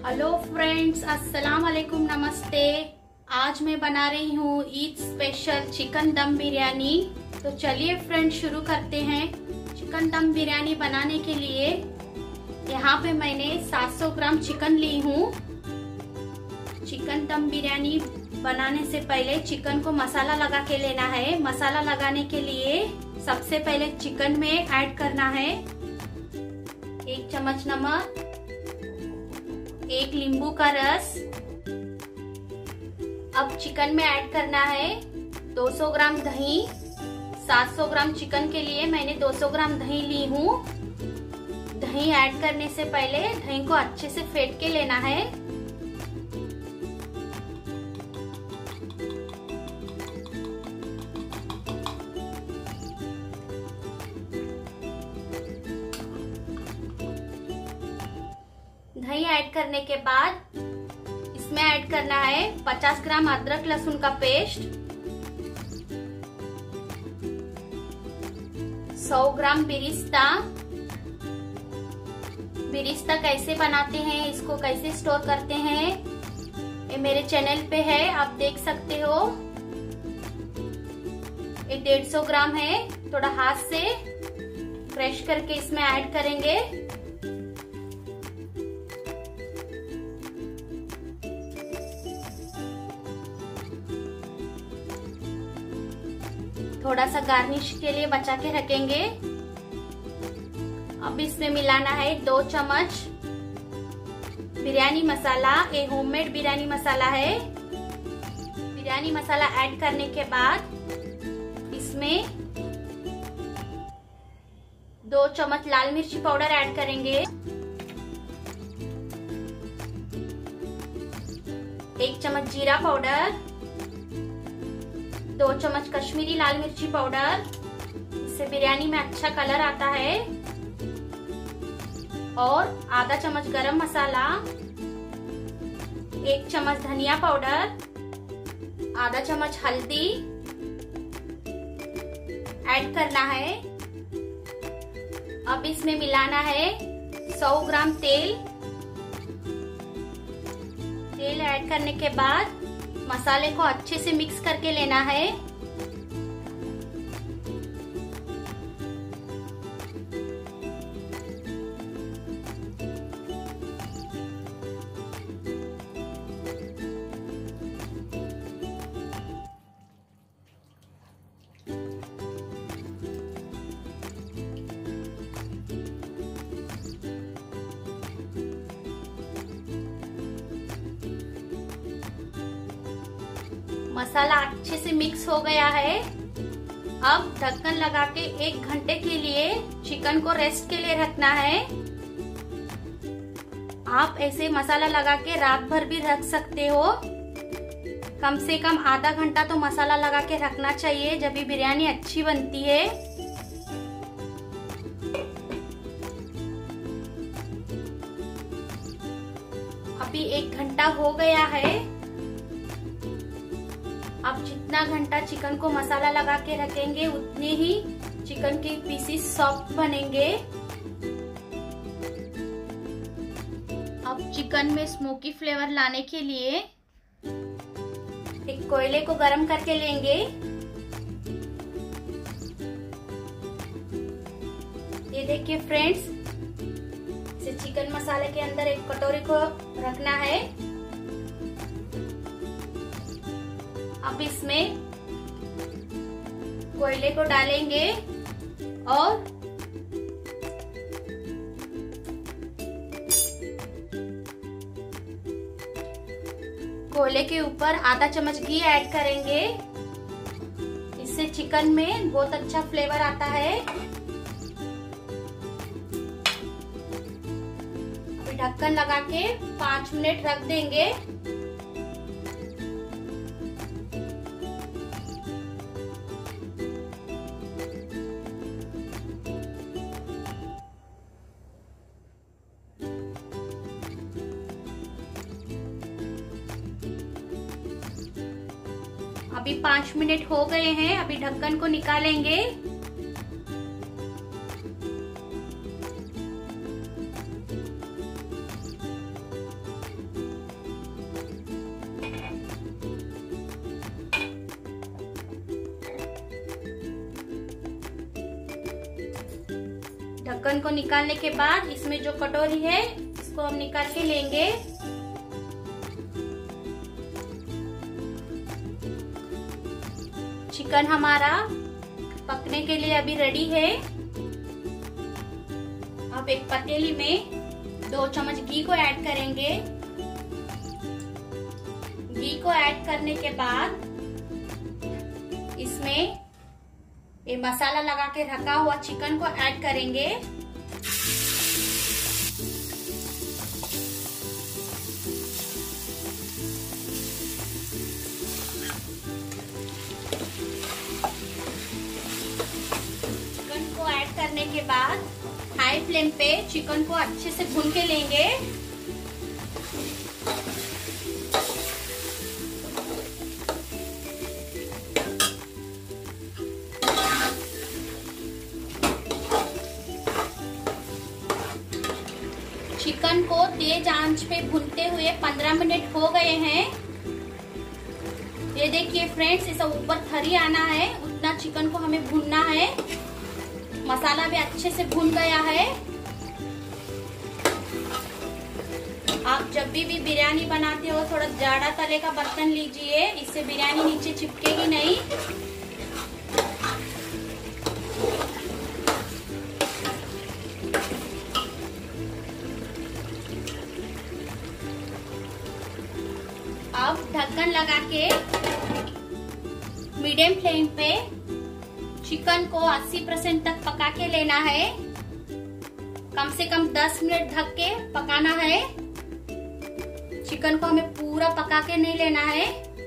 Hello friends, अस्सलाम वालेकुम, नमस्ते। आज मैं बना रही हूँ ईद स्पेशल चिकन दम बिरयानी। तो चलिए फ्रेंड्स शुरू करते हैं। चिकन दम बिरयानी बनाने के लिए यहाँ पे मैंने 700 ग्राम चिकन ली हूँ। चिकन दम बिरयानी बनाने से पहले चिकन को मसाला लगा के लेना है। मसाला लगाने के लिए सबसे पहले चिकन में ऐड करना है 1 चम्मच नमक, 1 नींबू का रस। अब चिकन में ऐड करना है 200 ग्राम दही। 700 ग्राम चिकन के लिए मैंने 200 ग्राम दही ली हूँ। दही ऐड करने से पहले दही को अच्छे से फेंट के लेना है। दही ऐड करने के बाद इसमें ऐड करना है 50 ग्राम अदरक लहसुन का पेस्ट, 100 ग्राम बिरिस्ता। बिरिस्ता कैसे बनाते हैं, इसको कैसे स्टोर करते हैं, ये मेरे चैनल पे है, आप देख सकते हो। ये 150 ग्राम है। थोड़ा हाथ से क्रश करके इसमें ऐड करेंगे। थोड़ा सा गार्निश के लिए बचा के रखेंगे। अब इसमें मिलाना है 2 चम्मच बिरयानी मसाला। ये होममेड बिरयानी मसाला है। बिरयानी मसाला ऐड करने के बाद इसमें 2 चम्मच लाल मिर्ची पाउडर ऐड करेंगे, 1 चम्मच जीरा पाउडर, 2 चम्मच कश्मीरी लाल मिर्ची पाउडर। इससे बिरयानी में अच्छा कलर आता है। और आधा चम्मच गरम मसाला, 1 चम्मच धनिया पाउडर, आधा चम्मच हल्दी ऐड करना है। अब इसमें मिलाना है 100 ग्राम तेल। तेल ऐड करने के बाद मसाले को अच्छे से मिक्स करके लेना है। मसाला अच्छे से मिक्स हो गया है। अब ढक्कन लगा के 1 घंटे के लिए चिकन को रेस्ट के लिए रखना है। आप ऐसे मसाला लगा के रात भर भी रख सकते हो। कम से कम आधा घंटा तो मसाला लगा के रखना चाहिए, जब भी बिरयानी अच्छी बनती है। अभी 1 घंटा हो गया है। अब जितना घंटा चिकन को मसाला लगा के रखेंगे उतने ही चिकन के पीसेस सॉफ्ट बनेंगे। अब चिकन में स्मोकी फ्लेवर लाने के लिए एक कोयले को गरम करके लेंगे। ये देखिए फ्रेंड्स, इसे चिकन मसाले के अंदर एक कटोरी को रखना है। अब इसमें कोयले को डालेंगे और कोयले के ऊपर आधा चम्मच घी ऐड करेंगे। इससे चिकन में बहुत अच्छा फ्लेवर आता है। अभी ढक्कन लगा के 5 मिनट रख देंगे। अभी 5 मिनट हो गए हैं। अभी ढक्कन को निकालेंगे। ढक्कन को निकालने के बाद इसमें जो कटोरी है इसको हम निकाल के लेंगे। चिकन हमारा पकने के लिए अभी रेडी है। अब एक पतीली में 2 चम्मच घी को ऐड करेंगे। घी को ऐड करने के बाद इसमें ये मसाला लगा के रखा हुआ चिकन को ऐड करेंगे। चिकन को ऐड करने के बाद हाई फ्लेम पे चिकन को अच्छे से भून के लेंगे। चिकन को तेज आंच पे भूनते हुए 15 मिनट हो गए हैं। ये देखिए फ्रेंड्स, इसे ऊपर थरी आना है उतना चिकन को हमें भूनना है। मसाला भी अच्छे से भून गया है। आप जब भी बिरयानी बनाते हो थोड़ा जाड़ा तले का बर्तन लीजिए, इससे बिरयानी नीचे चिपकेगी नहीं। अब ढक्कन लगा के मीडियम फ्लेम पे चिकन को 80% तक पका के लेना है। कम से कम 10 मिनट ढक के पकाना है। चिकन को हमें पूरा पका के नहीं लेना है।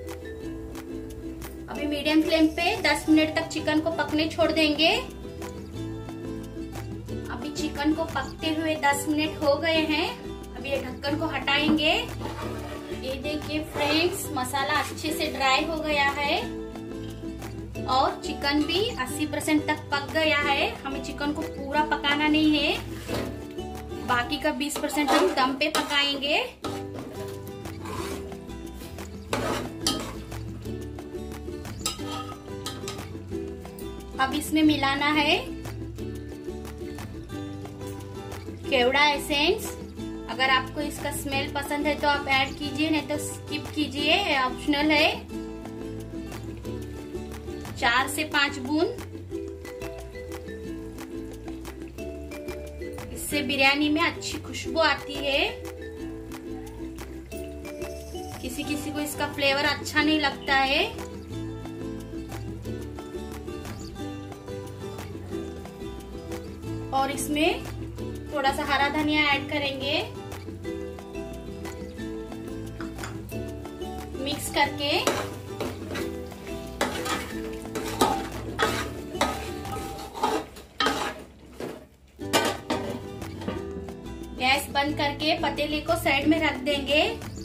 अभी मीडियम फ्लेम पे 10 मिनट तक चिकन को पकने छोड़ देंगे। अभी चिकन को पकते हुए 10 मिनट हो गए हैं। अभी ये ढक्कन को हटाएंगे। ये देखिए फ्रेंड्स, मसाला अच्छे से ड्राई हो गया है और चिकन भी 80% तक पक गया है। हमें चिकन को पूरा पकाना नहीं है, बाकी का 20% हम दम पे पकाएंगे। अब इसमें मिलाना है केवड़ा एसेंस। अगर आपको इसका स्मेल पसंद है तो आप ऐड कीजिए, नहीं तो स्किप कीजिए, ऑप्शनल है। 4 से 5 बूंद। इससे बिरयानी में अच्छी खुशबू आती है। किसी किसी को इसका फ्लेवर अच्छा नहीं लगता है। और इसमें थोड़ा सा हरा धनिया ऐड करेंगे। मिक्स करके गैस बंद करके पतीले को साइड में रख देंगे।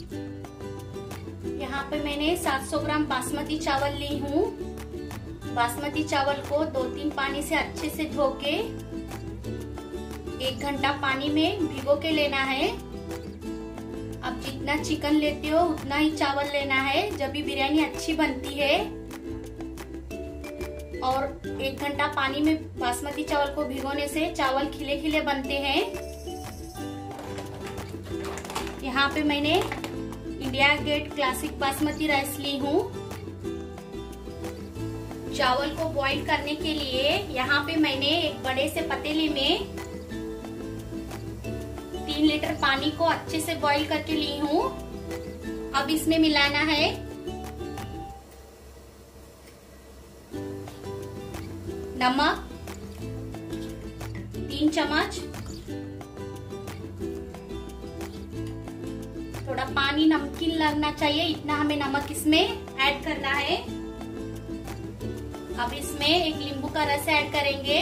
यहाँ पे मैंने 700 ग्राम बासमती चावल ली हूँ। बासमती चावल को 2-3 पानी से अच्छे से धो के 1 घंटा पानी में भिगो के लेना है। अब जितना चिकन लेते हो उतना ही चावल लेना है, जब भी बिरयानी अच्छी बनती है। और 1 घंटा पानी में बासमती चावल को भिगोने से चावल खिले खिले बनते हैं। यहाँ पे मैंने India Gate classic basmati rice ली हूँ। चावल को बॉईल करने के लिए यहाँ पे मैंने एक बड़े से पतीले में 3 लीटर पानी को अच्छे से बॉईल करके ली हूँ। अब इसमें मिलाना है नमक 3 चम्मच। थोड़ा पानी नमकीन लगना चाहिए, इतना हमें नमक इसमें ऐड करना है। अब इसमें एक नींबू का रस ऐड करेंगे।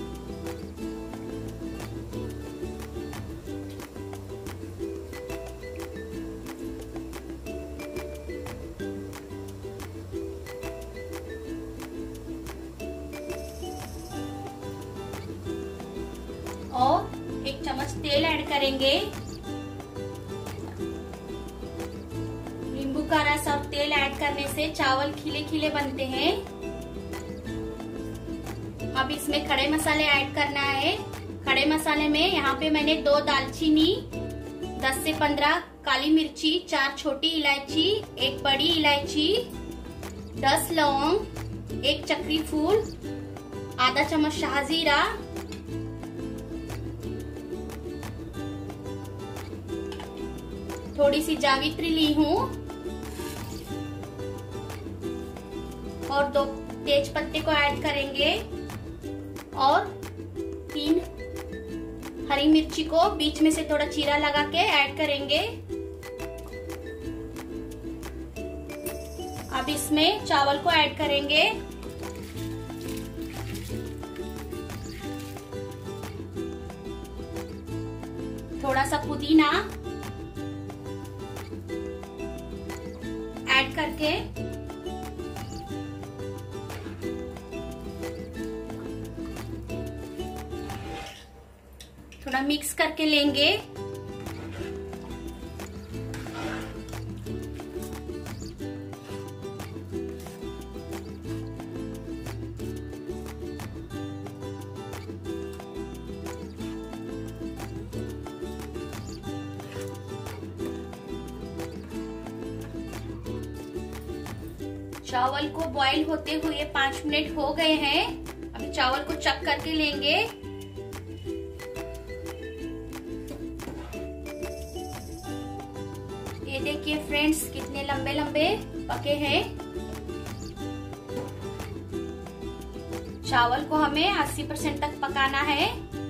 और 1 चम्मच तेल ऐड करेंगे। नींबू का रस और तेल ऐड करने से चावल खिले खिले बनते हैं। अब इसमें खड़े मसाले ऐड करना है। खड़े मसाले में यहाँ पे मैंने 2 दालचीनी, 10 से 15 काली मिर्ची, 4 छोटी इलायची, 1 बड़ी इलायची, 10 लौंग, 1 चक्री फूल, आधा चम्मच शाहजीरा, थोड़ी सी जावित्री ली हूँ और 2 तेज पत्ते को ऐड करेंगे और 3 हरी मिर्ची को बीच में से थोड़ा चीरा लगा के ऐड करेंगे। अब इसमें चावल को ऐड करेंगे। थोड़ा सा पुदीना ऐड करके थोड़ा मिक्स करके लेंगे। चावल को बॉईल होते हुए 5 मिनट हो गए हैं। अभी चावल को चेक करके लेंगे। ये देखिए फ्रेंड्स कितने लंबे लंबे पके हैं। चावल को हमें 80% तक पकाना है।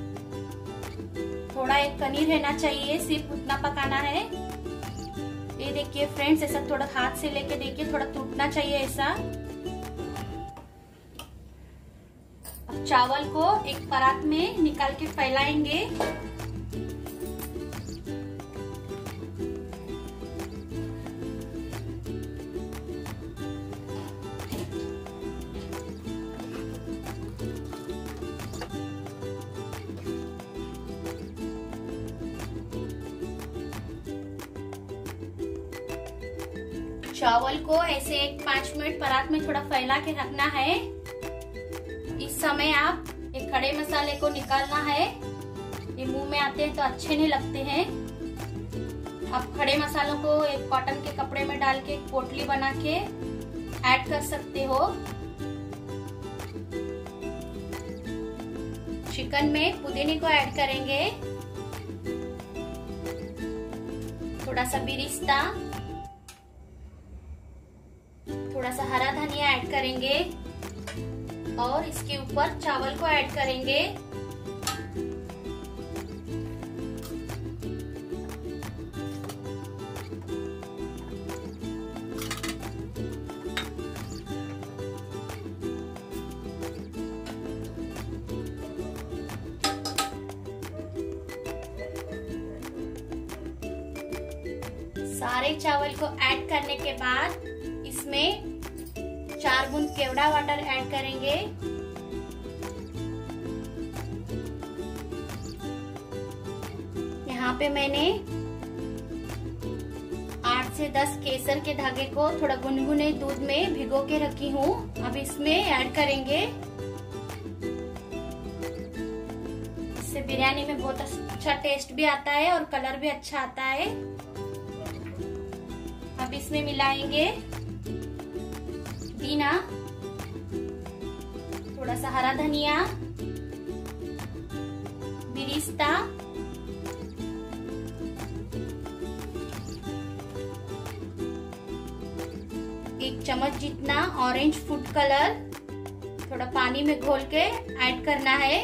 थोड़ा एक कनी रहना चाहिए, सिर्फ उतना पकाना है। ये देखिए फ्रेंड्स, ऐसा थोड़ा हाथ से लेके देखिए, थोड़ा टूटना चाहिए ऐसा। अब चावल को एक परात में निकाल के फैलाएंगे। चावल को ऐसे 5 मिनट परात में थोड़ा फैला के रखना है। इस समय आप एक खड़े मसाले को निकालना है। ये मुंह में आते हैं तो अच्छे नहीं लगते हैं। आप खड़े मसालों को एक कॉटन के कपड़े में डाल के एक पोटली बना के ऐड कर सकते हो। चिकन में पुदीने को ऐड करेंगे, थोड़ा सा बिरिस्ता, थोड़ा सा हरा धनिया ऐड करेंगे और इसके ऊपर चावल को ऐड करेंगे। सारे चावल को ऐड करने के बाद इसमें 4 बूंद केवड़ा वाटर ऐड करेंगे। यहाँ पे मैंने 8 से 10 केसर के धागे को थोड़ा गुनगुने दूध में भिगो के रखी हूँ। अब इसमें ऐड करेंगे। इससे बिरयानी में बहुत अच्छा टेस्ट भी आता है और कलर भी अच्छा आता है। अब इसमें मिलाएंगे पुदीना, थोड़ा सा हरा धनिया, बिरिस्ता, एक चम्मच जितना ऑरेंज फूड कलर थोड़ा पानी में घोल के ऐड करना है।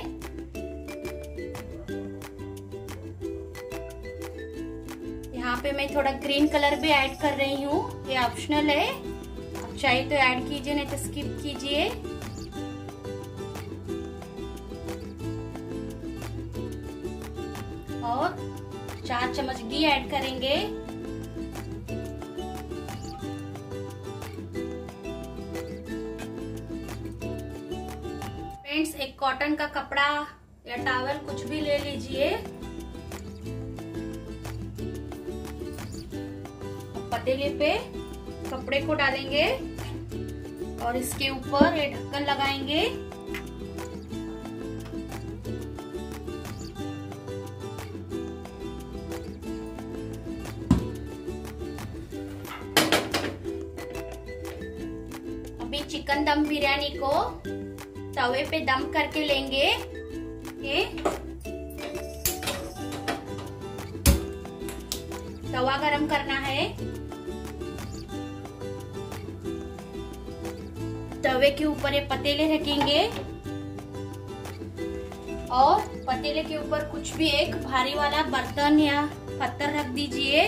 यहाँ पे मैं थोड़ा ग्रीन कलर भी ऐड कर रही हूँ, ये ऑप्शनल है। आप चाहे तो ऐड कीजिए, नहीं तो स्किप कीजिए। और 4 चम्मच घी ऐड करेंगे। फ्रेंड्स, एक कॉटन का कपड़ा या टॉवल कुछ भी ले लीजिए। पतीले पे कपड़े को डालेंगे और इसके ऊपर ये ढक्कन लगाएंगे। चिकन दम बिरयानी को तवे पे दम करके लेंगे। ये तवा गरम करना है। तवे के ऊपर ये पतीले रखेंगे और पतीले के ऊपर कुछ भी एक भारी वाला बर्तन या पत्थर रख दीजिए।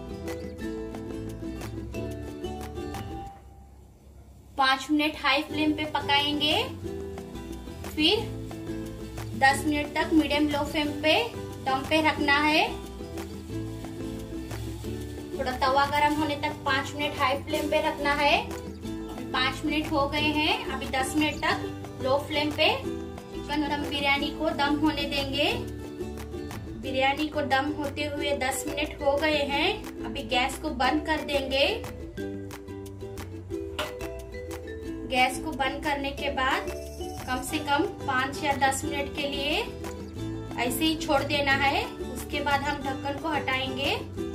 5 मिनट हाई फ्लेम पे पकाएंगे, फिर 10 मिनट तक मीडियम लो फ्लेम पे दम पे रखना है। थोड़ा तवा गरम होने तक 5 मिनट हाई फ्लेम पे रखना है। अभी 5 मिनट हो गए हैं, अभी 10 मिनट तक लो फ्लेम पे चिकन दम बिरयानी को दम होने देंगे। बिरयानी को दम होते हुए 10 मिनट हो गए हैं, अभी गैस को बंद कर देंगे। गैस को बंद करने के बाद कम से कम 5 या 10 मिनट के लिए ऐसे ही छोड़ देना है। उसके बाद हम ढक्कन को हटाएंगे।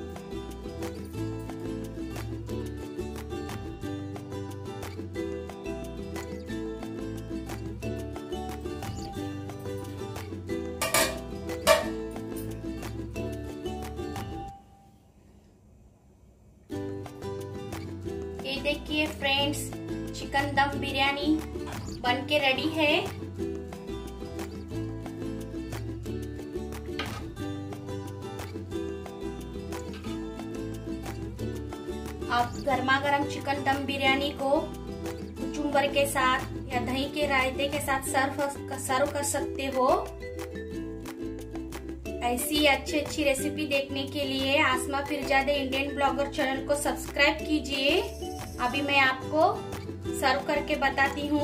ये देखिए फ्रेंड्स, चिकन दम बिरयानी बन के रेडी है। आप गर्मा गर्म चिकन दम बिरयानी को कुचुम्बर के साथ या दही के रायते के साथ सर्व कर सकते हो। ऐसी अच्छी रेसिपी देखने के लिए Asma Firzade Indian blogger channel को सब्सक्राइब कीजिए। अभी मैं आपको सर्व करके बताती हूँ।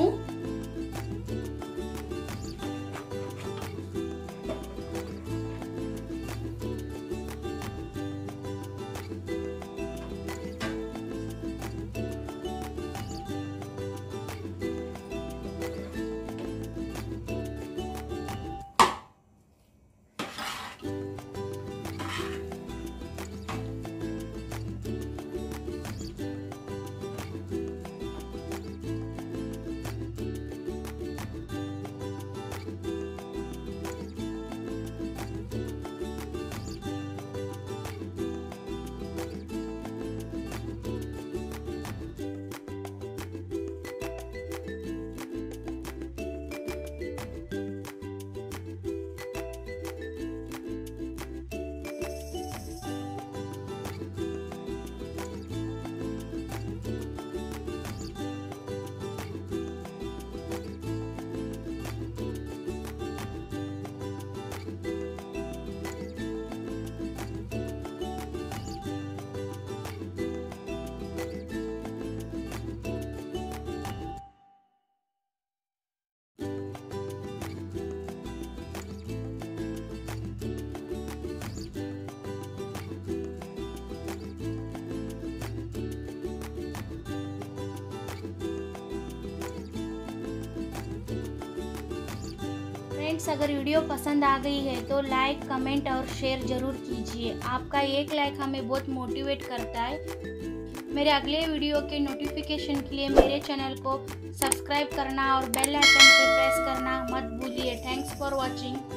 फ्रेंड्स, अगर वीडियो पसंद आ गई है तो लाइक, कमेंट और शेयर ज़रूर कीजिए। आपका एक लाइक हमें बहुत मोटिवेट करता है। मेरे अगले वीडियो के नोटिफिकेशन के लिए मेरे चैनल को सब्सक्राइब करना और बेल आइकन पे प्रेस करना मत भूलिए। Thanks for watching.